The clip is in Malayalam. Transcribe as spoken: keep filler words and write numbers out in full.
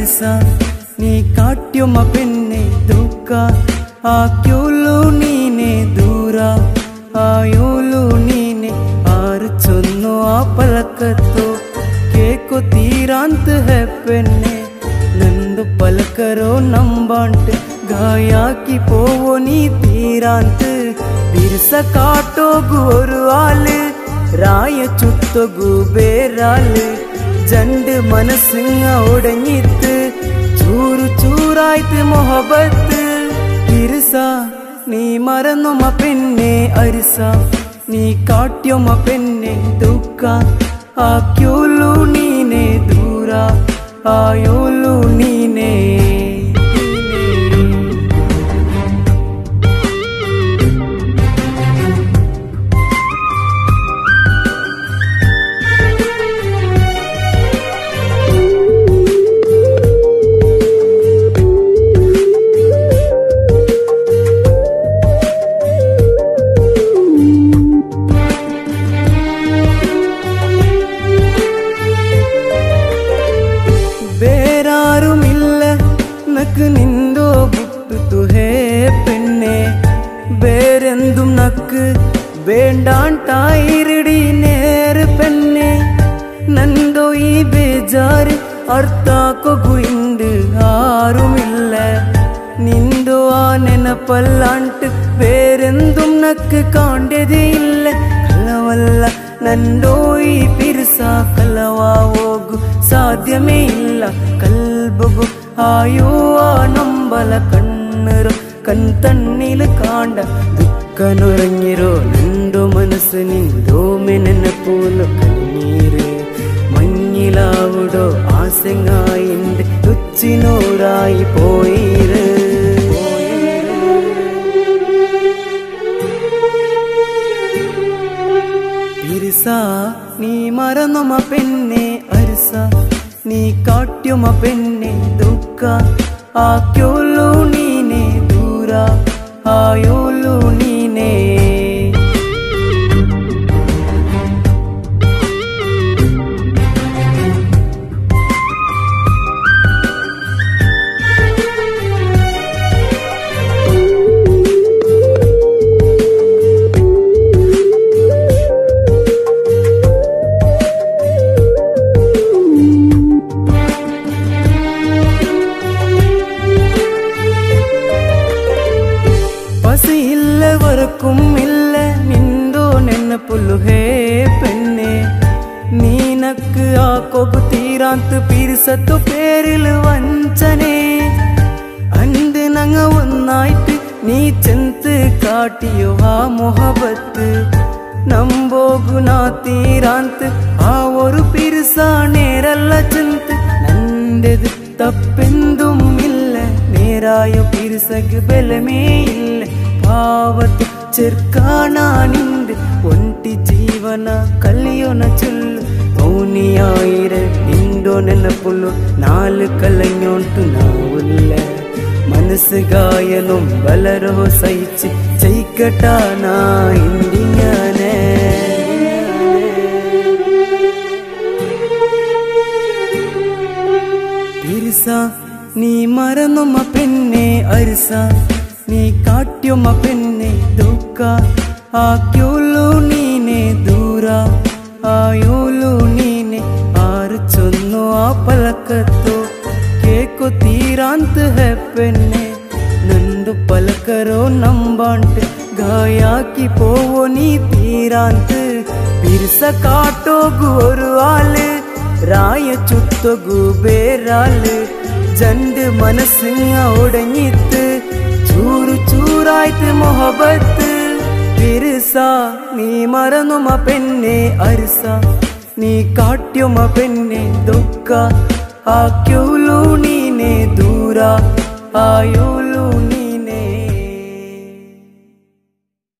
അരിസ നീ കാട്ട്യൊമ പെണ്ണെ ദുഃഖ ആക്യോലു ನೀನೆ ದೂರ ಆಯೋಲು ನೀನೆ ಆರು ಚೊನ್ನು ಆ ಪಲಕತ್ತು ಕೇಕೋ ತೀರಾಂತ ಹೆ ಪೆಣ್ಣೆ ನಂದು ಪಲಕರೋ ನಂಬಾಂಟ್ ಗಾಯಾಕಿ പോവോ നീ തീരാന്ത് ബിർസ കാട്ടോഗു ഒരു ആള് രായ ചുട്ടോഗു വേറാള് ജണ്ട് മനസ്സിങ്ങ ഒടഞ്ഞിത്ത് ചൂരു ചൂറായിട്ട് മൊഹബത്ത് ബിർസ നീ മറന്നൊമ പെണ്ണെ അരിസ നീ കാട്ട്യൊമ പെണ്ണെ ദുഃഖ ആക്യോലു ನೀನೆ ദൂര ആയോലു ನೀನೆ നിന്തോ ബുട്ടു ഹേ പെണ്ണെ വേരെന്തും നക്ക് വേണ്ടാണ്ടായിരടി നേര് പെണ്ണെ നന്തോ ഈ ബേജാറ് അർത്ഥാക്കൊകു ഇണ്ട് ആരുമില്ല നിന്തോ ആ നെനപ്പല്ലാണ്ട് വേരെന്തും നക്ക് കാണ്ടതേ ഇല്ല കലവല്ല നന്തോ ഈ പിർസ കലവാ ಹೋಗು സാധ്യമേ ഇല്ല കൽബുഗു ആയോ ആ നമ്പല കണ്ണുറോ കൺതണ്ണില് കാണ്ട ദുഃഖനുറങ്ങിരോ നിന്തോ മനസ്സ് നിന്തോ മെനനപ്പോലോ കണ്ണീര് മഞ്ഞിലാവുടോ ആസങ്ങായിണ്ട് തുച്ചിനോരായി പോയിര് ബിർസ നീ മറന്നൊമ പെണ്ണെ അരിസ നീ കാട്ട്യൊമ പെണ്ണെ ദുഃഖ ആക്യോലു ನೀನೆ ദൂര ആയോലു ನೀನೆ ും ഇല്ല നിന്തോ നെന്നപ്പുല്ലു ഹേ പെണ്ണെ നീനക്ക് ആ കൊകു തീരാന്ത് പിരിസത്തു പേരില് വഞ്ചനെ അണ്ട് നങ്ങ ഒന്നായിട്ട് നീ ചെന്ത് കാട്ടിയോ ആ മൊഹബത്ത് നമ്പോകു നാ തീരാന്ത് ആ ഒരു പിരിസ നേരല്ല ചെന്ത് നന്റത് തപ്പെന്തും ഇല്ല നേരായോ പിരിസക്ക് ബലമേ ഇല്ല പാവത്ത് ചെറുക്കാനാനിണ്ട് ഒണ്ടി ജീവന കല്യോന ചൊല്ലു മൗനിയായിര നിന്തോ നെനപ്പുള്ളു നാല് കലഞ്ഞോണ്ടു നാവുല്ല മനസ്സ് ഗായനും ബലരോ സഹിച്ച് ചെയ്ക്കട്ടാനാ ഇന്ത്യനെ ബിർസ നീ മറന്നൊമ പെണ്ണെ അരിസ നീ കാട്ട്യൊമ പെണ്ണെ ദുഃഖ ആക്യോലു ನೀನೆ ദൂര ആയോലു ನೀನೆ ആറ് ചൊന്നു ആ പലക്കത്തു കേക്കോ തീരാന്ത് ഹെ പെണ്ണെ ನಂದು ಪಲಕರೋ ನಂಬಾಂಟ್ ಗಾಯಾಕಿ പോവോ നീ തീരാന്ത് ബിർസ കാട്ടോഗു ഒരു ആള് രായ ചുട്ടോഗു വേറാള് ജണ്ട് മനസ്സിങ്ങ ഒടഞ്ഞിത്ത് ചൂരു ചൂറായിട്ട് മൊഹബത്ത് ബിർസ നീ മറന്നൊമ പെണ്ണെ അരിസ നീ കാട്ട്യൊമ പെണ്ണെ ദുഃഖ ആക്യോലു ನೀನೆ ദൂര ആയോലു